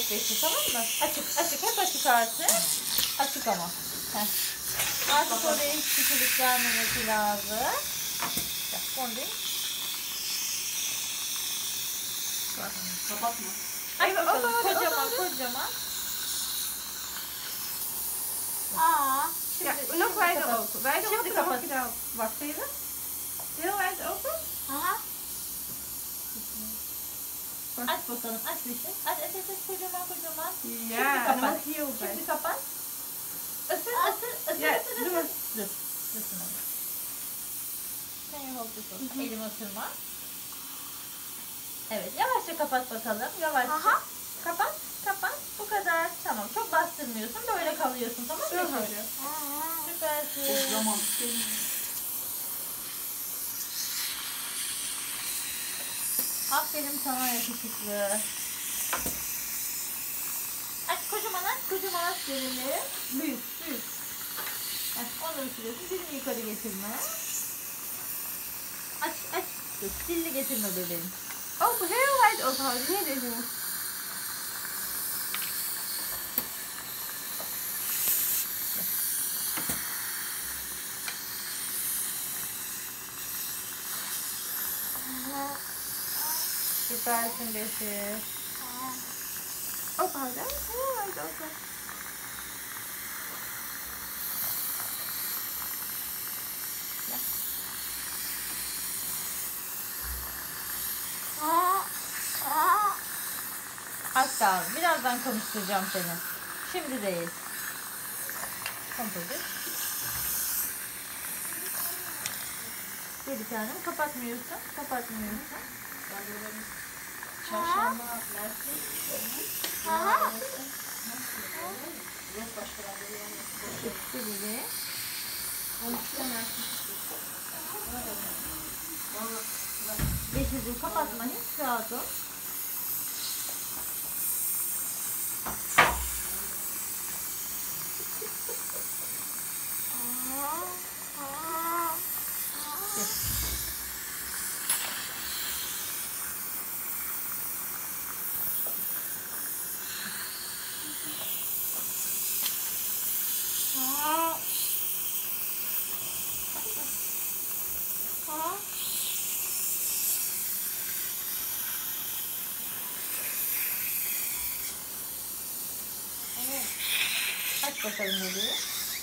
Açık beşi, tamam mı? Açık hep açık artık. Açık ama. Heh. Artık oraya hiç sıkılık gelmemesi lazım. Onu değil. Kapatma. Aç bakalım, kocaman. Şimdi, look wide open. Wide Şimdi open, kapat. open out. What, Taylor? Still wide open? Aç bakalım, aç bir şey. Aç kocaman. Yeah, Şimdi kapat. and heel Şimdi back. kapat. Isır. Yeah, dur. Isın onu. Sen hold this one. Elimi ısırma. Evet, yavaşça kapat bakalım. Yavaşça. Kapat. Bu kadar. Tamam, çok bastırmıyorsun. Böyle kalıyorsun, tamam mı? Süpersin. Çok zaman. Aferin sana yakışıklı. Aç kocaman aç görelim. Büyük. Onu üşürüyorsun. Dilini yukarı getirme. Aç. Dur, dilini getirme bebeğim. Open, heel wide open houden. Niet deze. Süpersin Beşir. Open houden. Heel wide open. Az kaldı. Birazdan konuşturacağım seni. Şimdi değil. Kompozit. Bir tane kapatmıyorsun. Çarşamba, Mersin. Yok başka Bitti bile. 12'de Mersin. Beşir'cim kapatma hiç rahat ol. Aç bakalım bebeği.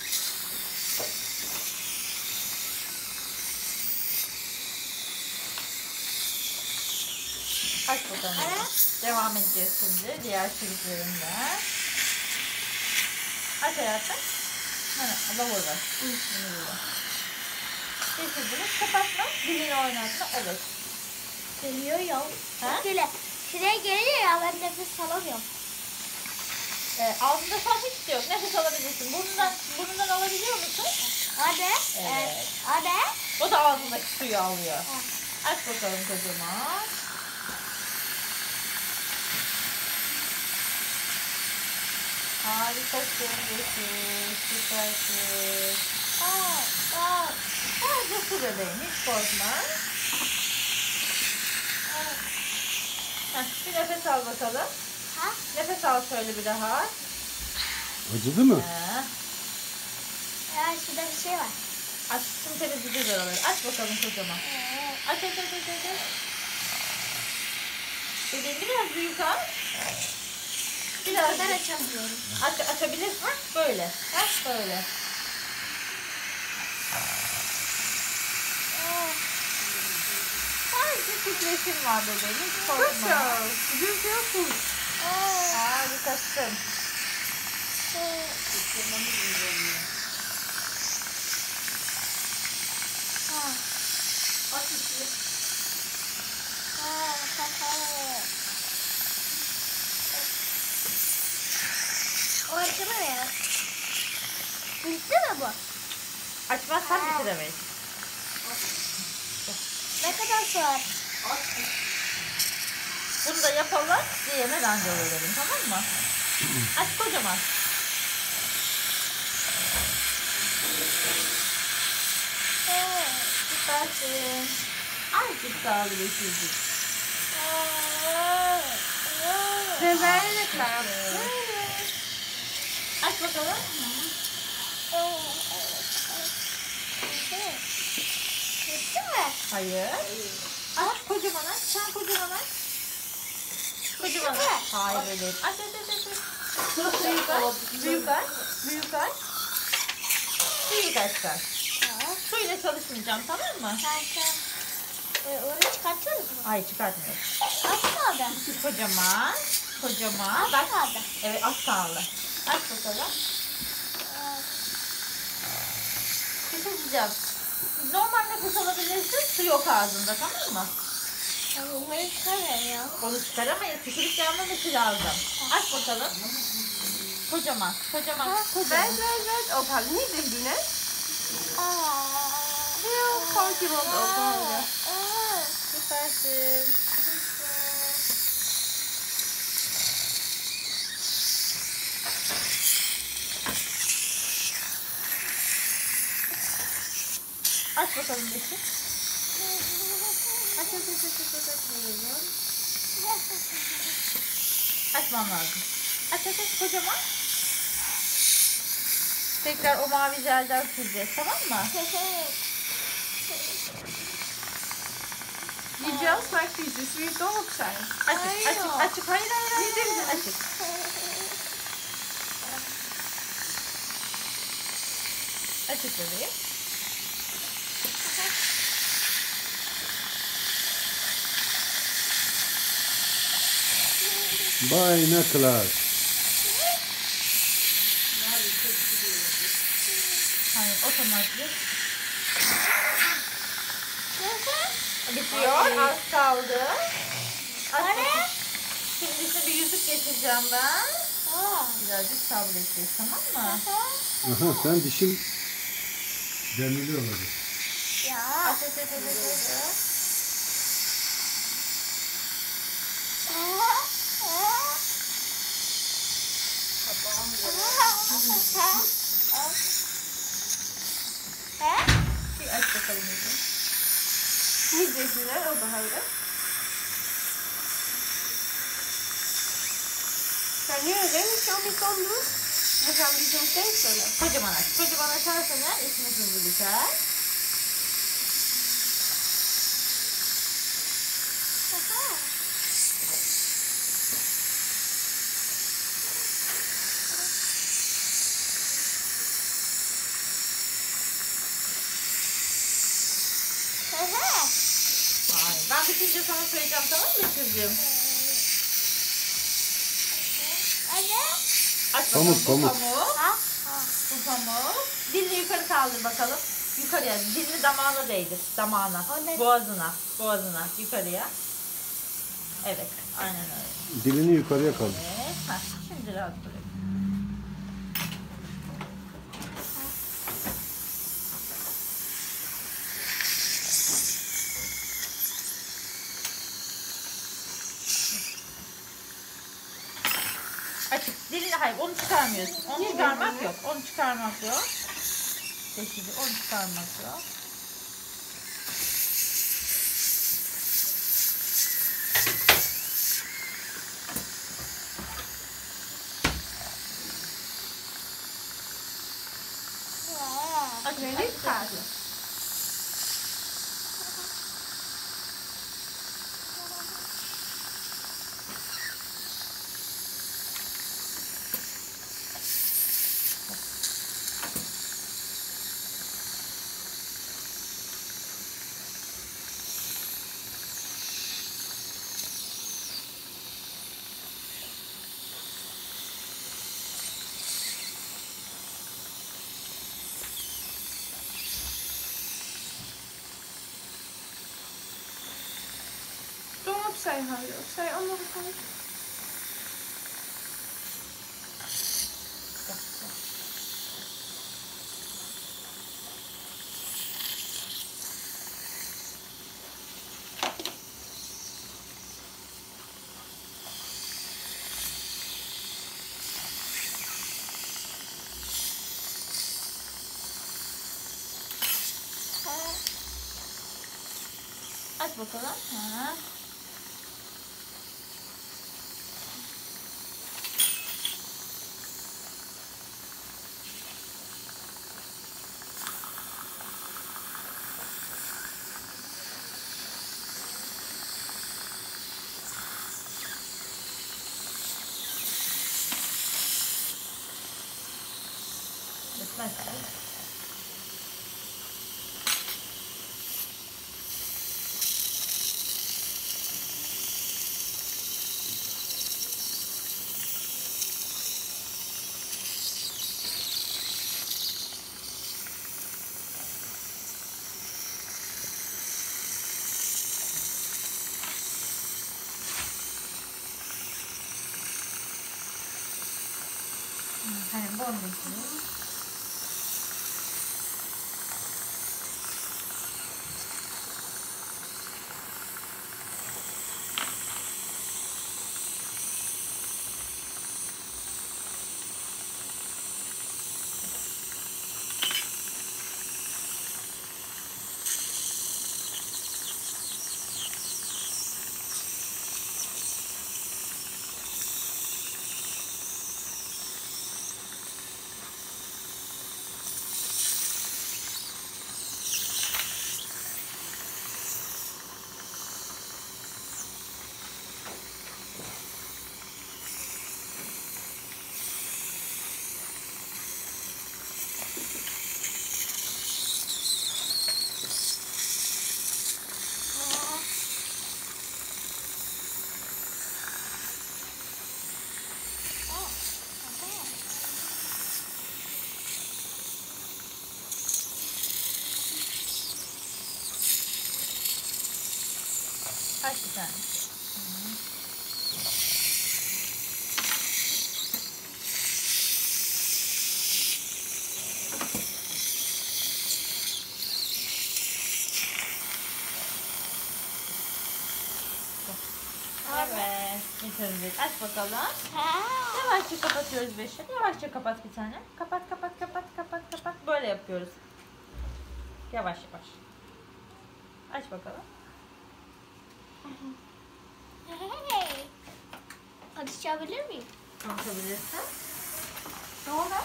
Aç bakalım. Devam edeceğiz şimdi diğer çocuklarımla. Aç hayatım. Allah orada. Geçirdiniz. Kapatma. Dilini oynatma. Evet. Geliyor ya. Ha? Şuraya geliyor ya, ben nefes alamıyorum. Ağzında şu an hiçbir şey yok. Nefes alabilirsin. Burnundan alabiliyor musun? Hadi. Evet. Hadi. O da ağzındaki suyu alıyor. Aç bakalım kocaman. Harikasın Beşir. Süpersin. Sadece su bebeğim. Hiç korkma. Bir nefes al bakalım. Nefes al şöyle bir daha. Acıdı mı? Ya şurada bir şey var. Aç. Şimdi temizleyeceğiz oraları. Aç bakalım kocaman. Aç. Bebeğim biraz büyük aç. Biraz Ben açamıyorum. açabilirsin. Böyle. Böyle. Sadece titreşim var bebeğim. Hiç korkma. Beautiful. Harikasın. Aç üstüne. O açılır ya. Bitti mi bu? Açmazsan bitiremeyiz. Ne kadar sürer? Bunu da yapalım. Diğerine randevu verelim, tamam mı? Aç kocaman. Süpersin. Azıcık daha bir Severler. Aç bakalım. Bitti mi? Hayır. Aç kocaman aç. Sen kocaman aç. Kocaman Bitti mi? aç. Hayır öyle değil. Aç aç aç aç. Büyük aç. Büyük aç. Büyük aç. Büyük aç sen. Suyla çalışmayacağım, tamam mı? Onu çıkartıyor musun? Hayır, çıkartmıyorum. Atmadı. Kocaman. Kocaman. Bak. Atmadı. Evet, az kaldı. Aç bakalım. Bir şey diyeceğim. Normal nefes alabilirsin. Su yok ağzında, tamam mı? Bunları çıkarmıyor. Onu çıkaramayız. Tükürük yanmaması lazım. Aç bakalım. Kocaman. Kocaman. Ver Kocaman. ver. Opa, ne dedi ne? Heel korkum oldu opa. Süpersin. Aç bakalım Beşik. Aç aç aç aç aç aç. Buyurun. Açmam lazım. Aç aç aç kocaman. Tekrar o mavi jelden süreceğiz, tamam mı? You just like this with dog sign. Açık açık açık. Hayır hayır hayır. hayır. Açık. Açık bebeğim. Binoculars. Hayır, otomatik. Bitiyor. Az kaldı. Aç bakayım. Şimdi üstüne bir yüzük geçireceğim ben. Birazcık sabredeceğiz, tamam mı? Aha sen dişin demirli olacak. Ya. Aç aç aç aç aç. Bir aç bakalım yüzüğü. Ne dediler o da hayır. Kan je een remmetje om je kant doen? Dan gaan we die zo meteen vullen. Kocaman aç. Kocaman açarsan eğer içine hızlı biter. Hayır. Ben bitince sana söyleyeceğim, tamam mı Betül'cüğüm? Aç bakalım Pamuk, bu pamuk. pamuk. Bu pamuk. Dilini yukarı kaldır bakalım. Yukarıya. Dilini damağına değdir. Damağına. O ne? Boğazına. Boğazına. Yukarıya. Evet. Aynen öyle. Dilini yukarıya kaldır. Evet. Heh, şimdi rahat bırak. Açık. Dilini hayır. Onu çıkarmıyorsun. Onu çıkarmak yok. Onu çıkarmak yok. Seçici. Onu çıkarmak yok. Açık. Credit Açık. card. Tong opzij houden. Opzij, andere kant. Aç bakalım. Ha. Başla. Hani bonduruyoruz. Kaç bir tane? Evet, bitirdik. Aç bakalım. Yavaşça kapatıyoruz beşi. Yavaşça kapat bir tane. Kapat, kapat, kapat, kapat, kapat. Böyle yapıyoruz. Yavaş yavaş. Aç bakalım. Hey. Açabilir miyim? Konuşabilirsin. Sonra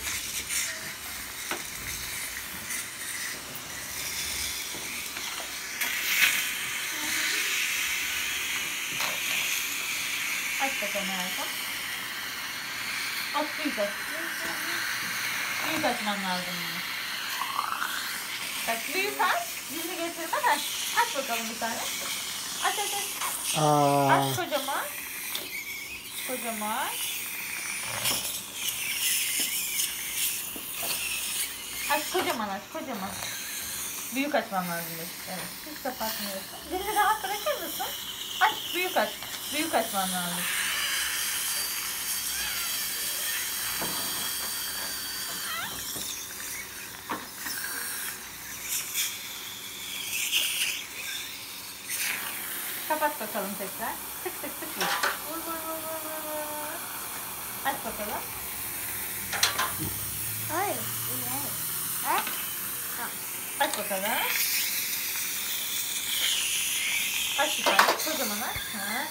aç bakalım hayatım. Aç, büyük aç. Büyük açman lazım bunu. Bak büyük aç. Dilini getirmeden aç bakalım bir tane. Aç aç aç. Aç kocaman. Kocaman. Aç kocaman, aç kocaman. Büyük açman lazım. Evet. Hiç kapatmıyorsun. Dilini rahat bırakır mısın? Aç, büyük aç. Büyük açman lazım. Kapat bakalım tekrar. Tık tık tık vur. Vur vur vur vur vur vur. Aç bakalım. Hayır. Ha? Aç bakalım. Aç bir tane. Kocaman aç. Ha.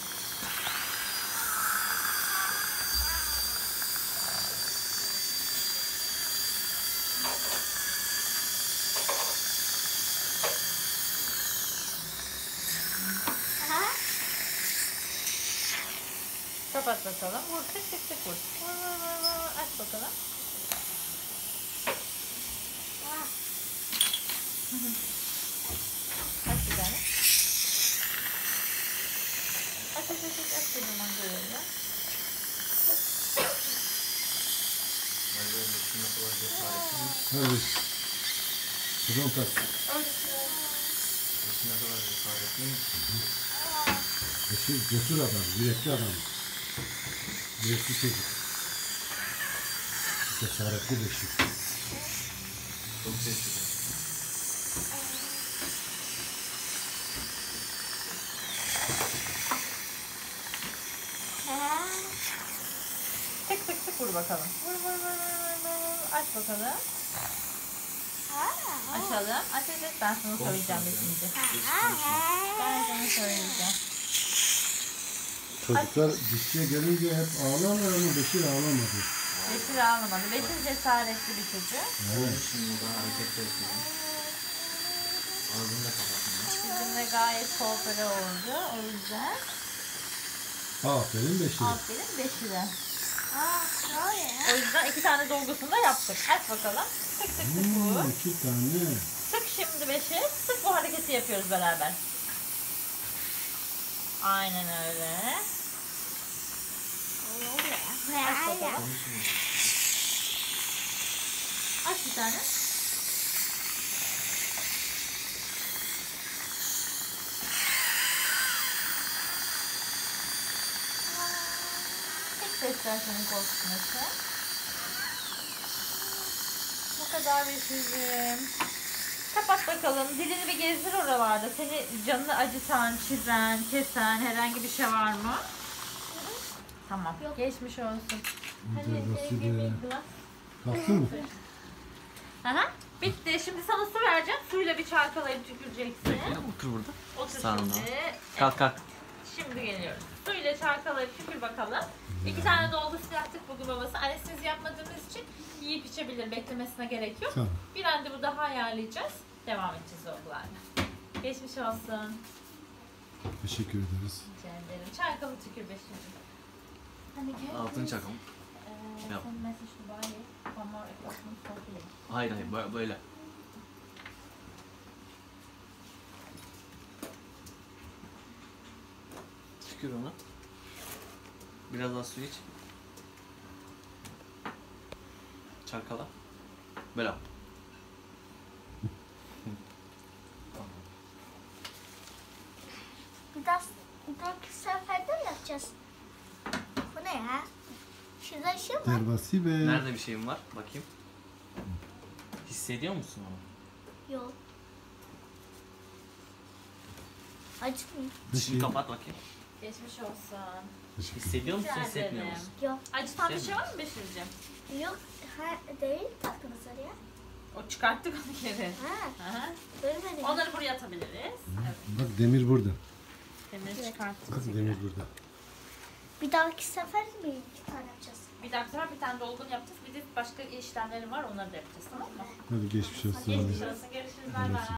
Ha? Kapat bakalım. Vur tık tık tık vur. Vur vur vur vur. Aç bakalım. Aç bir tane. Aç aç aç aç. Aç kocaman görelim. Hadi. Kızım tak. Beşir cesur adam, yürekli adam. Yürekli çocuk. Cesaretli Beşir. Çok sesli. Tık tık tık vur bakalım. Vur vur vur vur vur vur. Aç bakalım. Açalım. Aç aç aç. Ben sana söyleyeceğim bitince. Ben sana söyleyeceğim. Çocuklar dişçiye gelince hep ağlarlar ama Beşir ağlamadı. Beşir ağlamadı. Beşir cesaretli bir çocuk. Evet. Şimdi o da hareketler yapıyor. Ağzını da kapatmıyor. Bizimle gayet koopere oldu. O yüzden Aferin Beşir. aferin Beşir'e. Şöyle. O yüzden 2 tane dolgusunu da yaptık. Aç bakalım. Sık sık sık vur. 2 tane. Sık şimdi Beşir. Sık, bu hareketi yapıyoruz beraber. Aynen öyle. Aç bakalım. Aç bir tane. Tek sesler senin korkutması. Bu kadar Beşir'cim. Kapat bakalım. Dilini bir gezdir oralarda. Seni canını acıtan, çizen, kesen herhangi bir şey var mı? Tamam. Geçmiş olsun. Hadi Nasıl give me be? glass. Kalktın mı? Aha, bitti. Şimdi sana su vereceğim. Suyla bir çalkalayıp tüküreceksin. Otur burada. Otur Sağında. şimdi. Kalk kalk. Şimdi geliyoruz. Suyla çalkalayıp tükür bakalım. 2 tane dolgu yaptık bugün babası. Anestezi yapmadığımız için yiyip içebilir. Beklemesine gerek yok. Tamam. Bir randevu daha ayarlayacağız. Devam edeceğiz dolgularla. Geçmiş olsun. Teşekkür ederiz. Rica ederim. Çalkalı tükür Beşir'cim. Hani Altını çakalım. Yap. Some message to buy it. One more equipment for free. Hayır hayır böyle. Tükür ona. Biraz daha su iç. Çalkala. Böyle yap. Bir dahaki seferde mi yapacağız? Bu ne ya? Şurada şey var. Derbasi ve Nerede bir şeyim var? Bakayım. Hissediyor musun onu? Yok. Acıtmıyor. bir Şimdi şey. kapat bakayım. Geçmiş olsun. Teşekkür Hissediyor musun, Rica hissetmiyor ederim. musun? Yok. Acıtan bir şey var mı Beşir'cim? Yok. Ha, değil taktınız oraya. O çıkarttık onu geri. Ha. Aha. Böyle mi? Onları buraya atabiliriz. Evet. Bak demir burada. Demiri çıkarttık. Bak demir burada. Bir dahaki sefer mi 2 tane yapacağız? Bir dahaki sefer bir tane dolgun yapacağız. Bir de başka işlemlerim var, onları da yapacağız, tamam mı? Hadi geçmiş olsun. Geçmiş olsun. Görüşürüz. Bay bay.